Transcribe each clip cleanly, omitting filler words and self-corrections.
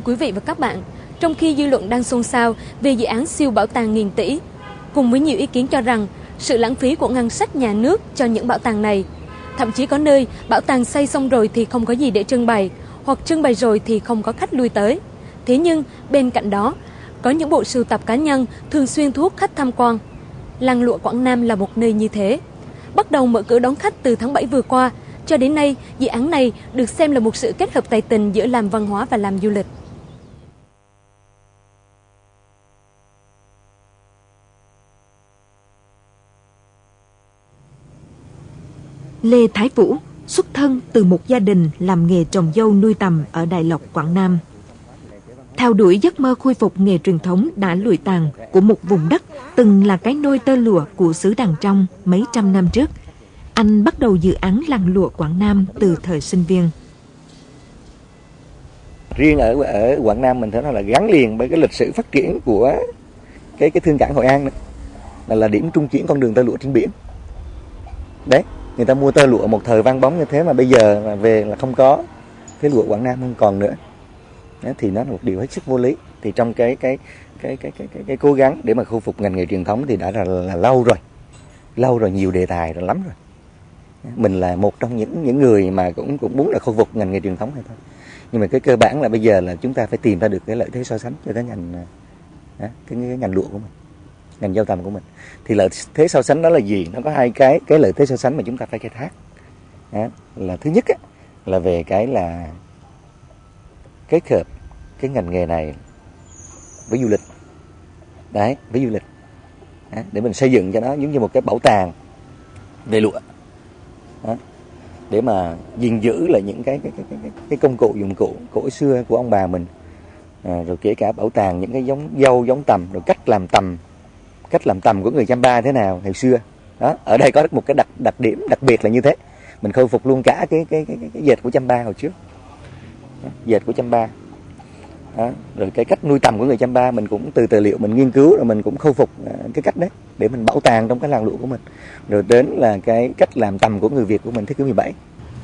quý vị và các bạn, trong khi dư luận đang xôn xao về dự án siêu bảo tàng nghìn tỷ, cùng với nhiều ý kiến cho rằng sự lãng phí của ngân sách nhà nước cho những bảo tàng này, thậm chí có nơi bảo tàng xây xong rồi thì không có gì để trưng bày, hoặc trưng bày rồi thì không có khách lui tới. Thế nhưng bên cạnh đó, có những bộ sưu tập cá nhân thường xuyên thu hút khách tham quan. Làng lụa Quảng Nam là một nơi như thế. Bắt đầu mở cửa đón khách từ tháng 7 vừa qua, cho đến nay, dự án này được xem là một sự kết hợp tài tình giữa làm văn hóa và làm du lịch. Lê Thái Vũ xuất thân từ một gia đình làm nghề trồng dâu nuôi tầm ở Đại Lộc, Quảng Nam. Theo đuổi giấc mơ khôi phục nghề truyền thống đã lụi tàn của một vùng đất từng là cái nôi tơ lụa của xứ Đàng Trong mấy trăm năm trước, anh bắt đầu dự án làng lụa Quảng Nam từ thời sinh viên. Riêng ở Quảng Nam mình thấy nó là gắn liền với cái lịch sử phát triển của cái thương cảng Hội An này, là điểm trung chuyển con đường tơ lụa trên biển. Đấy, người ta mua tơ lụa một thời vang bóng như thế mà bây giờ là về là không có, cái lụa Quảng Nam không còn nữa. Đấy, thì nó là một điều hết sức vô lý. Thì trong cái cố gắng để mà khôi phục ngành nghề truyền thống thì đã là lâu rồi, nhiều đề tài rồi lắm rồi. Mình là một trong những người mà cũng muốn là khôi phục ngành nghề truyền thống này thôi. Nhưng mà cái cơ bản là bây giờ là chúng ta phải tìm ra được cái lợi thế so sánh cho cái ngành lụa của mình, ngành dâu tằm của mình. Thì lợi thế so sánh đó là gì? Nó có hai cái lợi thế so sánh mà chúng ta phải khai thác. Là thứ nhất là về cái là kết hợp cái ngành nghề này với du lịch. Đấy, với du lịch. Để mình xây dựng cho nó giống như một cái bảo tàng về lụa. Để mà gìn giữ lại những cái công cụ dụng cụ cổ xưa của ông bà mình, rồi kể cả bảo tàng những cái giống dâu, giống tằm, rồi cách làm tằm của người Chăm-pa thế nào ngày xưa. Đó, ở đây có một cái đặc điểm đặc biệt là như thế. Mình khôi phục luôn cả cái dệt của Chăm-pa hồi trước. Dệt của Chăm-pa. Đó, rồi cái cách nuôi tằm của người Chăm-pa mình cũng từ tài liệu mình nghiên cứu, rồi mình cũng khôi phục cái cách đấy để mình bảo tàng trong cái làng lụa của mình. Rồi đến là cái cách làm tằm của người Việt của mình thế kỷ 17.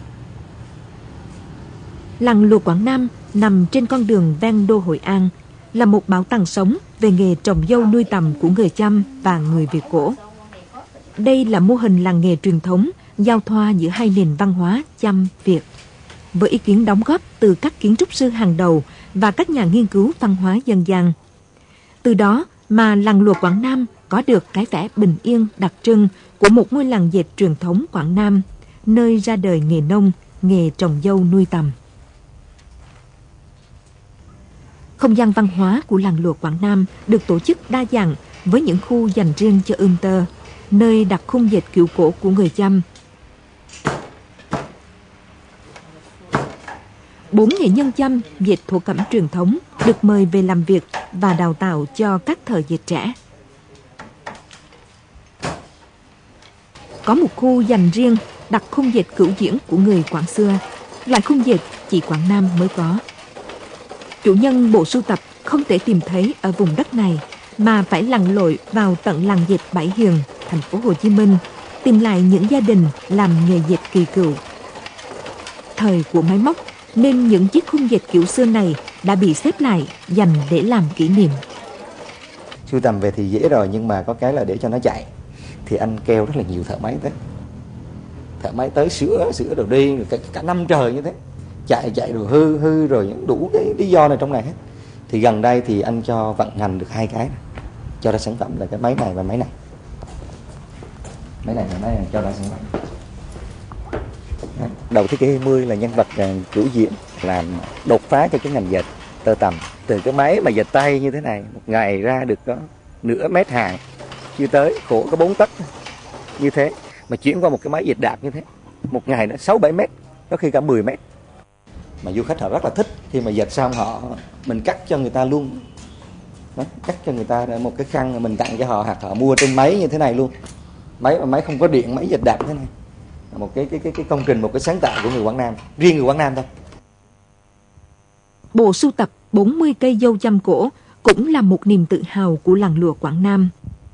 Làng lụa Quảng Nam nằm trên con đường ven đô Hội An, là một bảo tàng sống về nghề trồng dâu nuôi tằm của người Chăm và người Việt cổ. Đây là mô hình làng nghề truyền thống giao thoa giữa hai nền văn hóa Chăm Việt, với ý kiến đóng góp từ các kiến trúc sư hàng đầu và các nhà nghiên cứu văn hóa dân gian. Từ đó mà làng lụa Quảng Nam có được cái vẻ bình yên đặc trưng của một ngôi làng dệt truyền thống Quảng Nam, nơi ra đời nghề nông, nghề trồng dâu nuôi tằm. Không gian văn hóa của làng lụa Quảng Nam được tổ chức đa dạng với những khu dành riêng cho ươm tơ, nơi đặt khung dệt kiểu cổ của người Chăm. 4 nghệ nhân Chăm dệt thổ cẩm truyền thống được mời về làm việc và đào tạo cho các thợ dệt trẻ. Có một khu dành riêng đặt khung dệt cửu diễn của người Quảng xưa, loại khung dệt chỉ Quảng Nam mới có. Chủ nhân bộ sưu tập không thể tìm thấy ở vùng đất này mà phải lặn lội vào tận làng dệt Bảy Hiền, thành phố Hồ Chí Minh, tìm lại những gia đình làm nghề dệt kỳ cựu. Thời của máy móc nên những chiếc khung dệt kiểu xưa này đã bị xếp lại dành để làm kỷ niệm. Sưu tầm về thì dễ rồi, nhưng mà có cái là để cho nó chạy thì anh kêu rất là nhiều thợ máy tới. Thợ máy tới sửa rồi đi rồi cả năm trời như thế. Chạy rồi hư rồi những đủ cái lý do này trong này hết. Thì gần đây thì anh cho vận hành được hai cái này. Cho ra sản phẩm là cái máy này và máy này. Máy này và máy này cho ra sản phẩm. Đầu thế kỷ 20 là nhân vật cửu diễn làm đột phá cho cái ngành dệt tơ tằm. Từ cái máy mà dệt tay như thế này, một ngày ra được có nửa mét hàng, chưa tới, khổ có 4 tấc như thế. Mà chuyển qua một cái máy dệt đạp như thế, một ngày nó 6-7 mét, có khi cả 10 mét. Mà du khách họ rất là thích khi mà dệt xong mình cắt cho người ta luôn. Đó, cắt cho người ta một cái khăn mình tặng cho họ, hoặc họ mua trên máy như thế này luôn. Máy không có điện, máy dệt đạp thế này. Một cái công trình, một cái sáng tạo của người Quảng Nam, riêng người Quảng Nam thôi. Bộ sưu tập 40 cây dâu Chăm cổ cũng là một niềm tự hào của làng lụa Quảng Nam.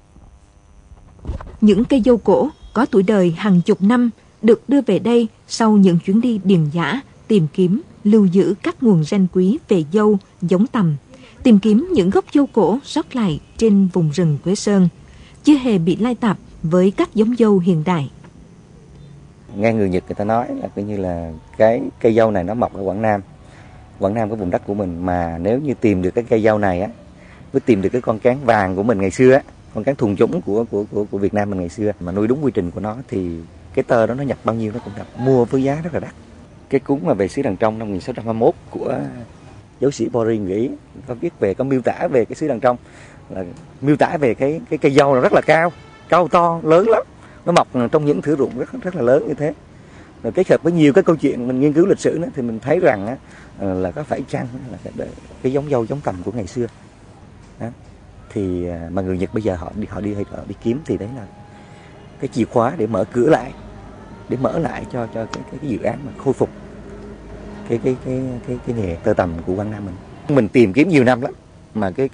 Những cây dâu cổ có tuổi đời hàng chục năm được đưa về đây sau những chuyến đi điền dã tìm kiếm, lưu giữ các nguồn gen quý về dâu giống tằm, tìm kiếm những gốc dâu cổ sót lại trên vùng rừng Quế Sơn, chưa hề bị lai tạp với các giống dâu hiện đại. Nghe người Nhật người ta nói là coi như là cái cây dâu này nó mọc ở Quảng Nam. Quảng Nam cái vùng đất của mình, mà nếu như tìm được cái cây dâu này á, với tìm được cái con cán vàng của mình ngày xưa á, con cán thuần chủng của Việt Nam mình ngày xưa, mà nuôi đúng quy trình của nó thì cái tơ đó nó nhập bao nhiêu nó cũng nhập, mua với giá rất là đắt. Cái cuốn mà về xứ Đằng Trong năm 1621 của giáo sĩ Boring người Ý có miêu tả về cái xứ Đằng Trong, là miêu tả về cái cây dâu nó rất là cao to, lớn lắm, nó mọc trong những thửa ruộng rất là lớn như thế. Rồi kết hợp với nhiều cái câu chuyện mình nghiên cứu lịch sử nữa, thì mình thấy rằng á, là có phải chăng là cái giống dâu giống tằm của ngày xưa đó. Thì mà người Nhật bây giờ họ đi kiếm, thì đấy là cái chìa khóa để mở cửa lại, để mở lại cho cái dự án mà khôi phục cái nghề tơ tằm của Quảng Nam mình tìm kiếm nhiều năm lắm, mà cái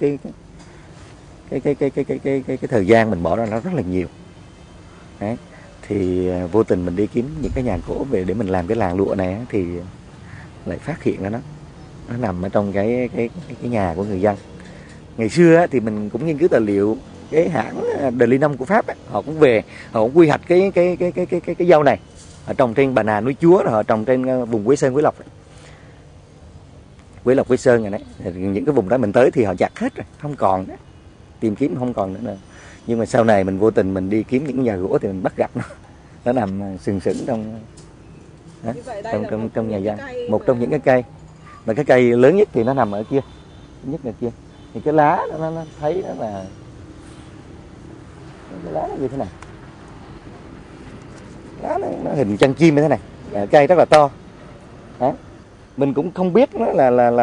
thời gian mình bỏ ra nó rất là nhiều đấy. Thì vô tình mình đi kiếm những cái nhà gỗ về để mình làm cái làng lụa này, thì lại phát hiện ra nó nằm ở trong cái nhà của người dân. Ngày xưa thì mình cũng nghiên cứu tài liệu, cái hãng De Linom của Pháp ấy, họ cũng về, họ cũng quy hoạch cái dâu này, họ trồng trên Bà Nà núi Chúa, rồi họ trồng trên vùng Quế Sơn, Quế Lộc, Quế Sơn này đấy. Những cái vùng đó mình tới thì họ chặt hết rồi, không còn nữa, tìm kiếm không còn nữa. Nhưng mà sau này mình vô tình mình đi kiếm những nhà gỗ thì mình bắt gặp nó nằm sừng sững trong nhà dân, một trong những cái cây, mà cái cây lớn nhất thì nó nằm ở kia, nhất là kia. Thì cái lá nó thấy đó là cái lá nó như thế này, lá nó hình chân chim như thế này, cây rất là to đó. Mình cũng không biết nó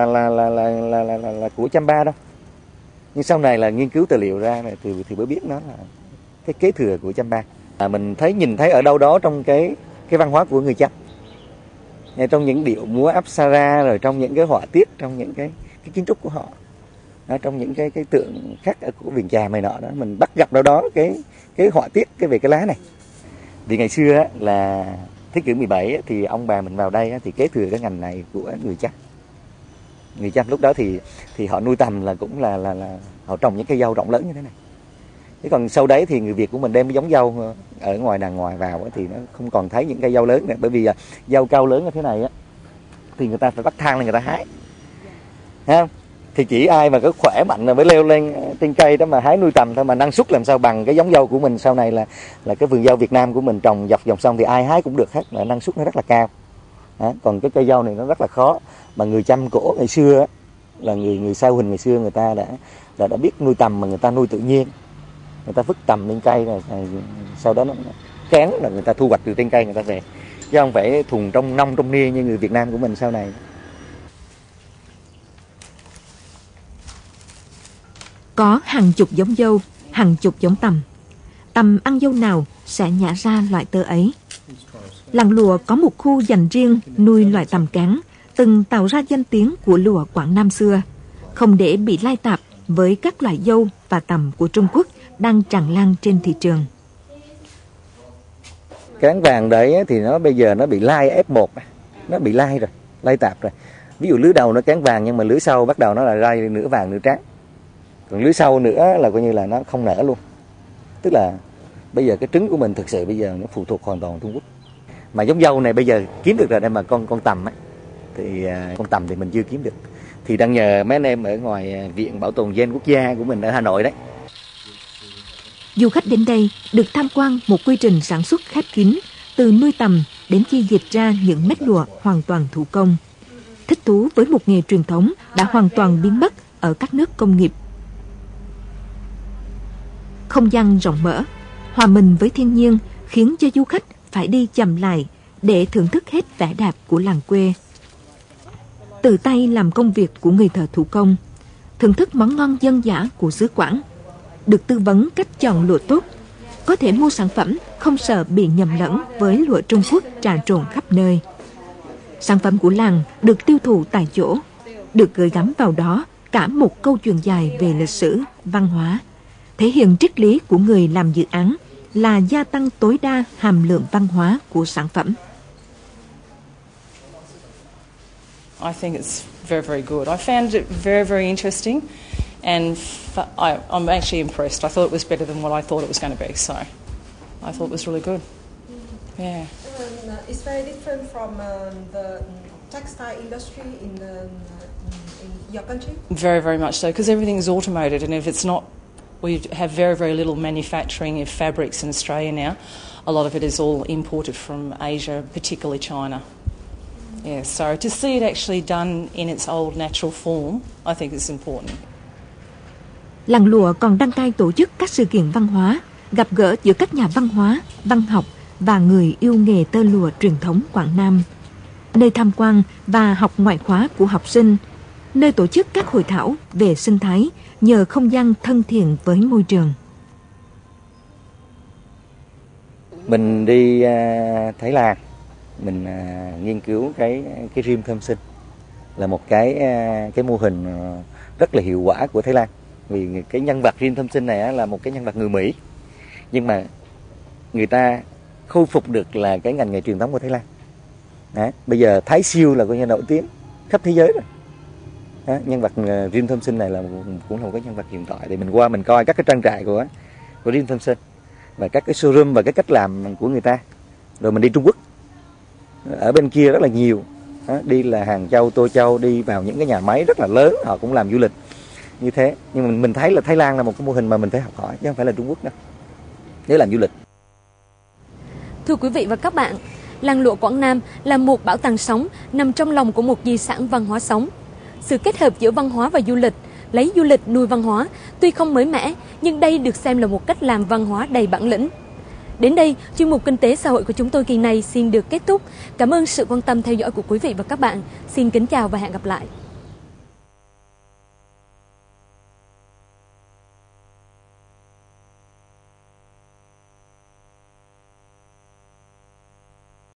là của Champa đâu, nhưng sau này là nghiên cứu tài liệu ra này thì mới biết nó là cái kế thừa của Champa. Mình nhìn thấy ở đâu đó trong cái văn hóa của người Chăm, trong những điệu múa Apsara, rồi trong những cái họa tiết, trong những cái kiến trúc của họ, trong những cái tượng khắc của Viền Chàm này nọ đó, mình bắt gặp đâu đó cái họa tiết về cái lá này. Vì ngày xưa là thế kỷ 17 thì ông bà mình vào đây thì kế thừa cái ngành này của người Chăm. Người Chăm lúc đó thì họ nuôi tằm là cũng là họ trồng những cây dâu rộng lớn như thế này. Thế còn sau đấy thì người Việt của mình đem cái giống dâu ở ngoài đàng ngoài vào thì nó không còn thấy những cây dâu lớn nữa, bởi vì dâu cao lớn như thế này á thì người ta phải bắt thang lên người ta hái, thấy không? Thì chỉ ai mà có khỏe mạnh rồi mới leo lên trên cây đó mà hái nuôi tằm thôi, mà năng suất làm sao bằng cái giống dâu của mình sau này là cái vườn dâu Việt Nam của mình trồng dọc dòng sông thì ai hái cũng được hết, là năng suất nó rất là cao. Còn cái cây dâu này nó rất là khó, mà người Chăm cổ ngày xưa là người Sa Huỳnh ngày xưa người ta đã biết nuôi tằm, mà người ta nuôi tự nhiên, người ta vứt tằm lên cây rồi sau đó nó kén là người ta thu hoạch từ trên cây người ta về, chứ không phải thùng trong nông trong nia như người Việt Nam của mình sau này. Có hàng chục giống dâu, hàng chục giống tằm. Tằm ăn dâu nào sẽ nhả ra loại tơ ấy. Làng lụa có một khu dành riêng nuôi loại tằm cán, từng tạo ra danh tiếng của lụa Quảng Nam xưa, không để bị lai tạp với các loại dâu và tằm của Trung Quốc đang tràn lan trên thị trường. Cán vàng đấy thì nó bây giờ nó bị lai F1, nó bị lai rồi, lai tạp rồi. Ví dụ lứa đầu nó cán vàng, nhưng mà lứa sau bắt đầu nó là lai nửa vàng nửa trắng. Còn lứa sau nữa là coi như là nó không nở luôn. Tức là bây giờ cái trứng của mình thực sự bây giờ nó phụ thuộc hoàn toàn Trung Quốc. Mà giống dâu này bây giờ kiếm được rồi, đây mà con tằm ấy, thì con tằm thì mình chưa kiếm được. Thì đang nhờ mấy anh em ở ngoài Viện Bảo tồn Gen Quốc gia của mình ở Hà Nội đấy. Du khách đến đây được tham quan một quy trình sản xuất khép kín, từ nuôi tằm đến khi dệt ra những mét lụa hoàn toàn thủ công. Thích thú với một nghề truyền thống đã hoàn toàn biến mất ở các nước công nghiệp. Không gian rộng mở, hòa mình với thiên nhiên khiến cho du khách phải đi chậm lại để thưởng thức hết vẻ đẹp của làng quê. Tự tay làm công việc của người thợ thủ công, thưởng thức món ngon dân dã của xứ Quảng, được tư vấn cách chọn lụa tốt, có thể mua sản phẩm không sợ bị nhầm lẫn với lụa Trung Quốc trà trộn khắp nơi. Sản phẩm của làng được tiêu thụ tại chỗ, được gửi gắm vào đó cả một câu chuyện dài về lịch sử, văn hóa, thể hiện triết lý của người làm dự án là gia tăng tối đa hàm lượng văn hóa của sản phẩm. very, very good. I found it very, very interesting, and I'm actually impressed. I thought it was better than what I thought it was going to be, so I thought it was really good. Yeah. It's very different from the textile industry in your country? Very, very much so, because everything is automated, and if it's not, we have very, very little manufacturing of fabrics in Australia now. A lot of it is all imported from Asia, particularly China. Yeah, so to see it actually done in its old natural form, I think is important. Làng lụa còn đăng cai tổ chức các sự kiện văn hóa, gặp gỡ giữa các nhà văn hóa, văn học và người yêu nghề tơ lụa truyền thống Quảng Nam. Nơi tham quan và học ngoại khóa của học sinh, nơi tổ chức các hội thảo về sinh thái nhờ không gian thân thiện với môi trường. Mình đi Thái Lan, mình nghiên cứu cái rim thơm sinh, là một cái mô hình rất là hiệu quả của Thái Lan. Vì cái nhân vật rim thơm sinh này là một cái nhân vật người Mỹ, nhưng mà người ta khôi phục được là cái ngành nghề truyền thống của Thái Lan. Đó. Bây giờ Thái Siêu là coi như nổi tiếng khắp thế giới rồi. Đó. Nhân vật rim thơm sinh này cũng là một cái nhân vật hiện tại. Thì mình qua mình coi các cái trang trại của rim thơm sinh và các cái showroom và cái cách làm của người ta. Rồi mình đi Trung Quốc, ở bên kia rất là nhiều. Đó. Đi là Hàng Châu, Tô Châu, đi vào những cái nhà máy rất là lớn, họ cũng làm du lịch như thế. Nhưng mà mình thấy là Thái Lan là một cái mô hình mà mình phải học hỏi, chứ không phải là Trung Quốc đâu, để làm du lịch. Thưa quý vị và các bạn, làng lụa Quảng Nam là một bảo tàng sống nằm trong lòng của một di sản văn hóa sống. Sự kết hợp giữa văn hóa và du lịch, lấy du lịch nuôi văn hóa, tuy không mới mẻ, nhưng đây được xem là một cách làm văn hóa đầy bản lĩnh. Đến đây, chuyên mục Kinh tế xã hội của chúng tôi kỳ này xin được kết thúc. Cảm ơn sự quan tâm theo dõi của quý vị và các bạn. Xin kính chào và hẹn gặp lại.